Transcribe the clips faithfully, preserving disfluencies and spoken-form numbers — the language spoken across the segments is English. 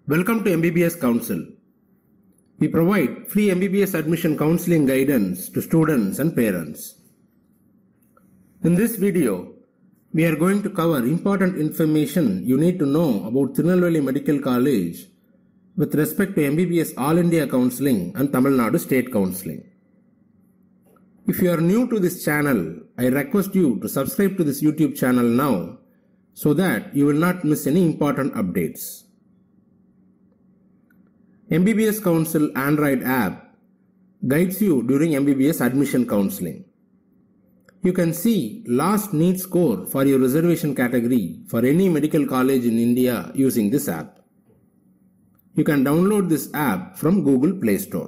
Welcome to M B B S Council. We provide free M B B S admission counseling guidance to students and parents. In this video, we are going to cover important information you need to know about Tirunelveli Medical College with respect to M B B S All India Counselling and Tamilnadu State Counselling. If you are new to this channel, I request you to subscribe to this YouTube channel now so that you will not miss any important updates. M B B S Council Android app guides you during M B B S admission counseling. You can see last NEET score for your reservation category for any medical college in India using this app. You can download this app from Google Play Store.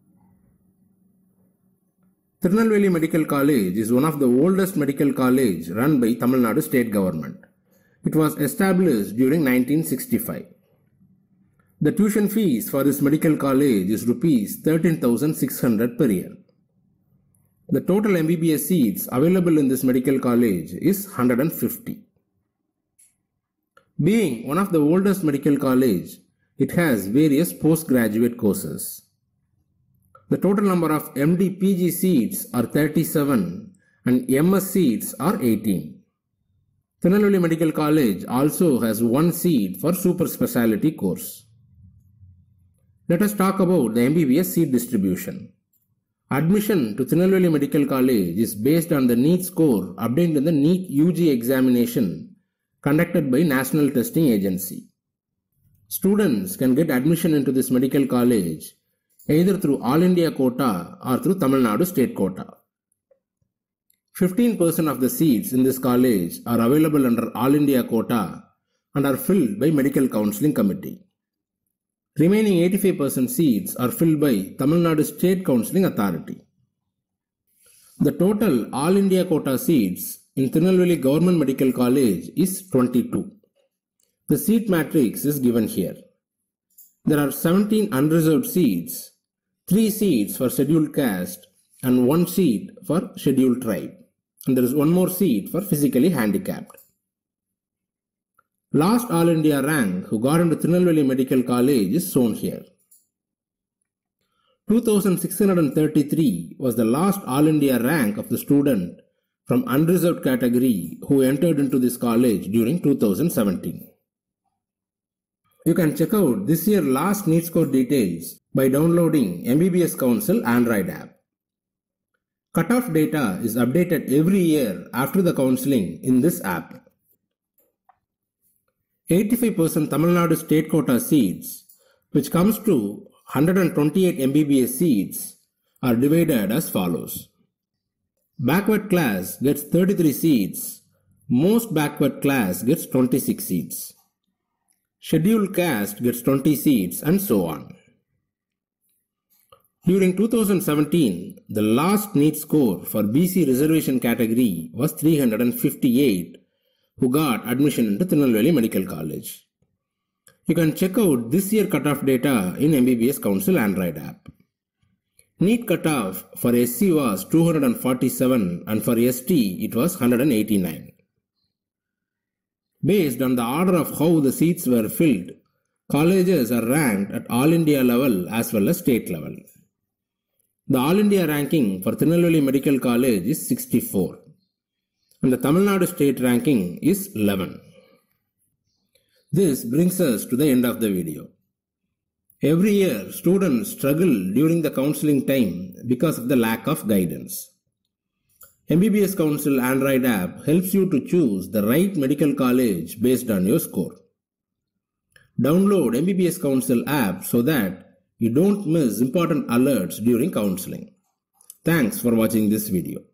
Tirunelveli Medical College is one of the oldest medical colleges run by Tamilnadu State Government. It was established during nineteen sixty-five. The tuition fees for this medical college is rupees thirteen thousand six hundred per year. The total M B B S seats available in this medical college is one hundred fifty. Being one of the oldest medical college, it has various postgraduate courses. The total number of M D P G seats are thirty-seven and M S seats are eighteen. Tirunelveli Medical College also has one seat for super speciality course. Let us talk about the M B B S seat distribution. Admission to Tirunelveli Medical College is based on the NEET score obtained in the NEET U G examination conducted by National Testing Agency. Students can get admission into this medical college either through All India Quota or through Tamilnadu State Quota. fifteen percent of the seats in this college are available under All India Quota and are filled by Medical Counselling Committee. Remaining eighty-five percent seats are filled by Tamilnadu State Counselling Authority. The total All India Quota seats in Tirunelveli Government Medical College is twenty-two. The seat matrix is given here. There are seventeen unreserved seats, three seats for scheduled caste and one seat for scheduled tribe. And there is one more seat for physically handicapped. Last All India rank who got into Tirunelveli Medical College is shown here. two thousand six hundred thirty-three was the last All India rank of the student from unreserved category who entered into this college during two thousand seventeen. You can check out this year's last NEET score details by downloading M B B S Council Android app. Cutoff data is updated every year after the counseling in this app. eighty-five percent Tamilnadu State Quota seats, which comes to one hundred twenty-eight M B B S seats, are divided as follows. Backward class gets thirty-three seats, most backward class gets twenty-six seats. Scheduled caste gets twenty seats and so on. During two thousand seventeen, the last NEET score for B C reservation category was three hundred fifty-eight, who got admission into Tirunelveli Medical College. You can check out this year cutoff data in M B B S Council Android app. NEET cutoff for S C was two hundred forty-seven and for S T it was one hundred eighty-nine. Based on the order of how the seats were filled, colleges are ranked at All India level as well as state level. The All India ranking for Tirunelveli Medical College is sixty-four. And the Tamilnadu state ranking is eleven. This brings us to the end of the video. Every year, students struggle during the counseling time because of the lack of guidance. M B B S Council Android app helps you to choose the right medical college based on your score. Download M B B S Council app so that you don't miss important alerts during counseling. Thanks for watching this video.